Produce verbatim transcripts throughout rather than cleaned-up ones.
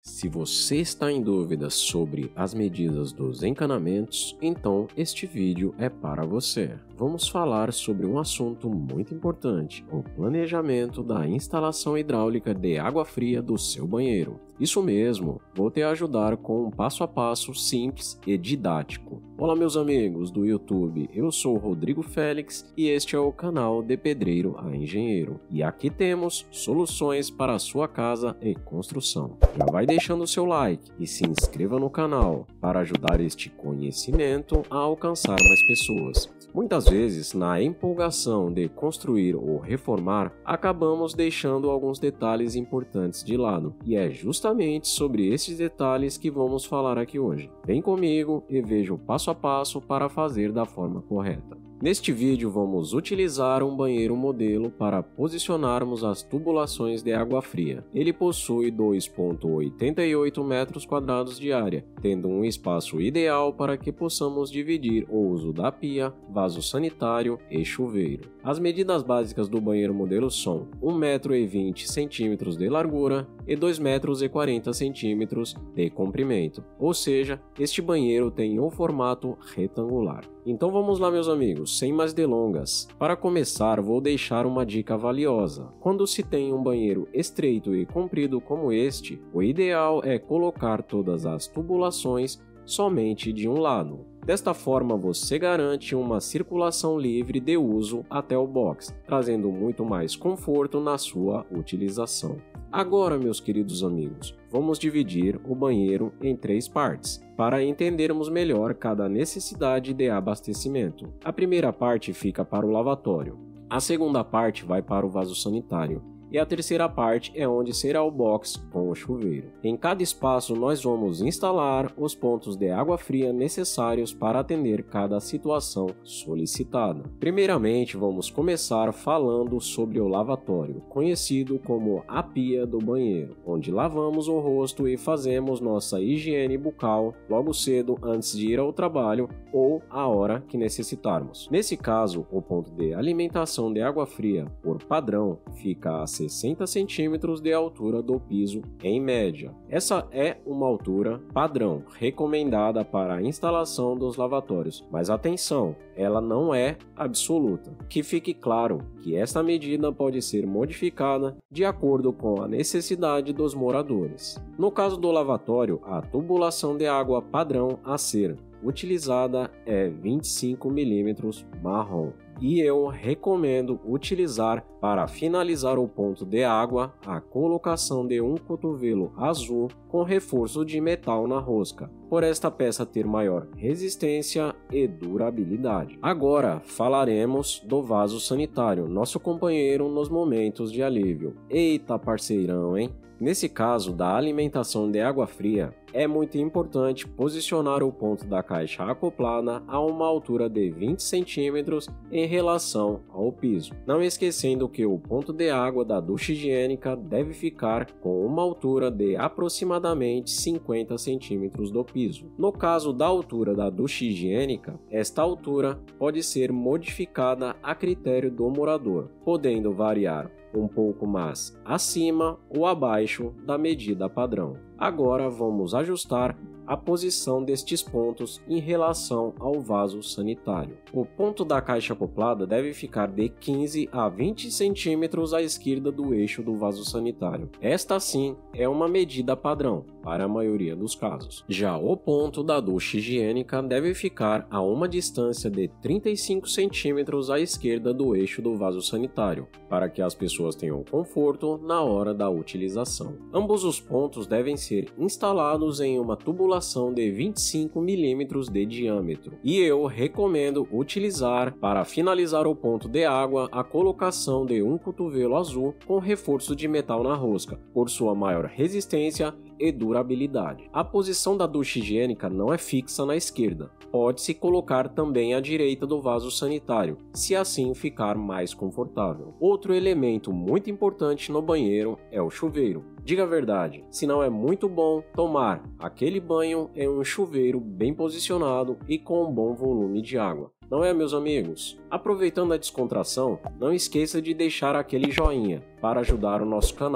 Se você está em dúvida sobre as medidas dos encanamentos, então este vídeo é para você. Vamos falar sobre um assunto muito importante, o planejamento da instalação hidráulica de água fria do seu banheiro. Isso mesmo, vou te ajudar com um passo a passo simples e didático. Olá meus amigos do YouTube, eu sou o Rodrigo Félix e este é o canal de Pedreiro a Engenheiro. E aqui temos soluções para a sua casa e construção. Já vai deixando o seu like e se inscreva no canal para ajudar este conhecimento a alcançar mais pessoas. Muitas vezes, na empolgação de construir ou reformar, acabamos deixando alguns detalhes importantes de lado, e é justamente sobre esses detalhes que vamos falar aqui hoje. Vem comigo e veja o passo a passo para fazer da forma correta. Neste vídeo vamos utilizar um banheiro modelo para posicionarmos as tubulações de água fria. Ele possui dois vírgula oitenta e oito metros quadrados de área, tendo um espaço ideal para que possamos dividir o uso da pia, vaso sanitário e chuveiro. As medidas básicas do banheiro modelo são um metro e vinte centímetros de largura e dois metros e quarenta centímetros de comprimento, ou seja, este banheiro tem um formato retangular. Então vamos lá meus amigos, sem mais delongas. Para começar, vou deixar uma dica valiosa. Quando se tem um banheiro estreito e comprido como este, o ideal é colocar todas as tubulações somente de um lado. Desta forma você garante uma circulação livre de uso até o box, trazendo muito mais conforto na sua utilização. Agora, meus queridos amigos, vamos dividir o banheiro em três partes, para entendermos melhor cada necessidade de abastecimento. A primeira parte fica para o lavatório, a segunda parte vai para o vaso sanitário, e a terceira parte é onde será o box com o chuveiro. Em cada espaço nós vamos instalar os pontos de água fria necessários para atender cada situação solicitada. Primeiramente vamos começar falando sobre o lavatório, conhecido como a pia do banheiro, onde lavamos o rosto e fazemos nossa higiene bucal logo cedo antes de ir ao trabalho ou a hora que necessitarmos. Nesse caso, o ponto de alimentação de água fria, por padrão, fica a sessenta centímetros de altura do piso em média. Essa é uma altura padrão, recomendada para a instalação dos lavatórios, mas atenção, ela não é absoluta. Que fique claro que esta medida pode ser modificada de acordo com a necessidade dos moradores. No caso do lavatório, a tubulação de água padrão a ser utilizada é vinte e cinco milímetros marrom. E eu recomendo utilizar para finalizar o ponto de água a colocação de um cotovelo azul com reforço de metal na rosca, por esta peça ter maior resistência e durabilidade. Agora falaremos do vaso sanitário, nosso companheiro nos momentos de alívio. Eita parceirão, hein? Nesse caso da alimentação de água fria, é muito importante posicionar o ponto da caixa acoplada a uma altura de vinte centímetros em relação ao piso, não esquecendo que o ponto de água da ducha higiênica deve ficar com uma altura de aproximadamente cinquenta centímetros do piso. No caso da altura da ducha higiênica, esta altura pode ser modificada a critério do morador, podendo variar um pouco mais acima ou abaixo da medida padrão. Agora vamos ajustar a posição destes pontos em relação ao vaso sanitário. O ponto da caixa acoplada deve ficar de quinze a vinte centímetros à esquerda do eixo do vaso sanitário. Esta sim é uma medida padrão para a maioria dos casos. Já o ponto da ducha higiênica deve ficar a uma distância de trinta e cinco centímetros à esquerda do eixo do vaso sanitário, para que as pessoas tenham conforto na hora da utilização. Ambos os pontos devem ser instalados em uma tubulação de vinte e cinco milímetros de diâmetro, e eu recomendo utilizar para finalizar o ponto de água a colocação de um cotovelo azul com reforço de metal na rosca, por sua maior resistência e durabilidade. A posição da ducha higiênica não é fixa na esquerda, pode-se colocar também à direita do vaso sanitário, se assim ficar mais confortável. Outro elemento muito importante no banheiro é o chuveiro. Diga a verdade, se não é muito bom tomar aquele banho em um chuveiro bem posicionado e com um bom volume de água. Não é, meus amigos? Aproveitando a descontração, não esqueça de deixar aquele joinha para ajudar o nosso canal.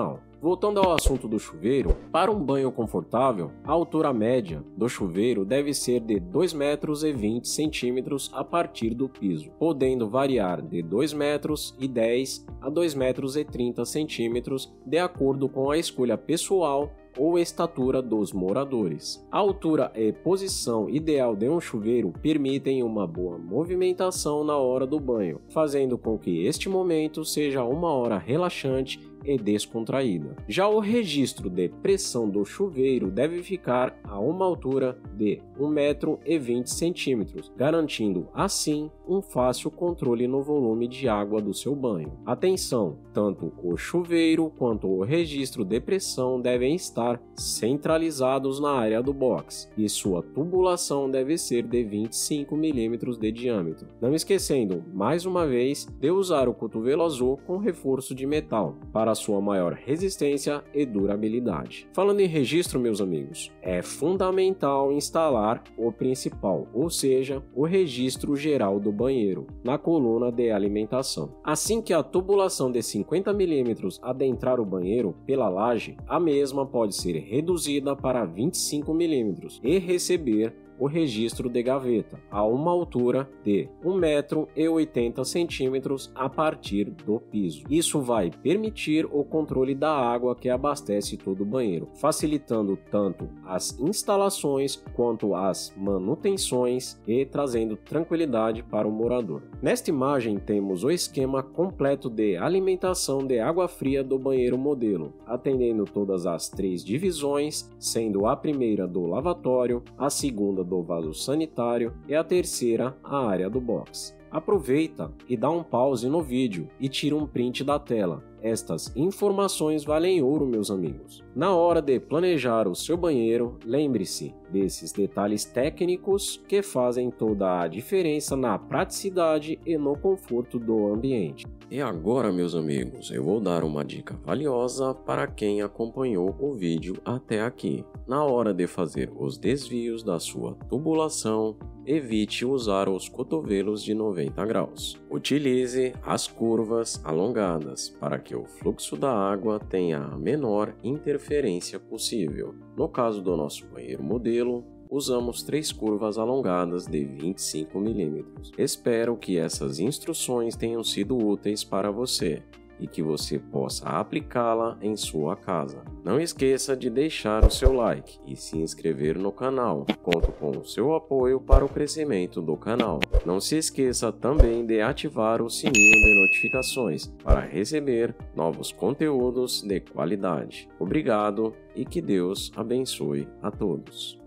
Voltando ao assunto do chuveiro, para um banho confortável, a altura média do chuveiro deve ser de dois metros e vinte centímetros a partir do piso, podendo variar de dois metros e dez a dois metros e trinta centímetros de acordo com a escolha pessoal ou estatura dos moradores. A altura e posição ideal de um chuveiro permitem uma boa movimentação na hora do banho, fazendo com que este momento seja uma hora relaxante e descontraída. Já o registro de pressão do chuveiro deve ficar a uma altura de um metro e vinte centímetros, garantindo assim um fácil controle no volume de água do seu banho. Atenção, tanto o chuveiro quanto o registro de pressão devem estar centralizados na área do box e sua tubulação deve ser de vinte e cinco milímetros de diâmetro. Não esquecendo, mais uma vez, de usar o cotovelo azul com reforço de metal para sua maior resistência e durabilidade. Falando em registro, meus amigos, é fundamental instalar o principal, ou seja, o registro geral do banheiro, na coluna de alimentação. Assim que a tubulação de cinquenta milímetros adentrar o banheiro pela laje, a mesma pode ser reduzida para vinte e cinco milímetros e receber o registro de gaveta a uma altura de um metro e oitenta centímetros a partir do piso. Isso vai permitir o controle da água que abastece todo o banheiro, facilitando tanto as instalações quanto as manutenções e trazendo tranquilidade para o morador. Nesta imagem temos o esquema completo de alimentação de água fria do banheiro modelo, atendendo todas as três divisões, sendo a primeira do lavatório, a segunda do vaso sanitário e a terceira a área do box. Aproveita e dá um pause no vídeo e tira um print da tela. Estas informações valem ouro, meus amigos. Na hora de planejar o seu banheiro, lembre-se desses detalhes técnicos que fazem toda a diferença na praticidade e no conforto do ambiente. E agora, meus amigos, eu vou dar uma dica valiosa para quem acompanhou o vídeo até aqui. Na hora de fazer os desvios da sua tubulação, evite usar os cotovelos de noventa graus. Utilize as curvas alongadas para que o fluxo da água tenha a menor interferência possível. No caso do nosso banheiro modelo, usamos três curvas alongadas de vinte e cinco milímetros. Espero que essas instruções tenham sido úteis para você e que você possa aplicá-la em sua casa. Não esqueça de deixar o seu like e se inscrever no canal. Conto com o seu apoio para o crescimento do canal. Não se esqueça também de ativar o sininho de notificações para receber novos conteúdos de qualidade. Obrigado e que Deus abençoe a todos.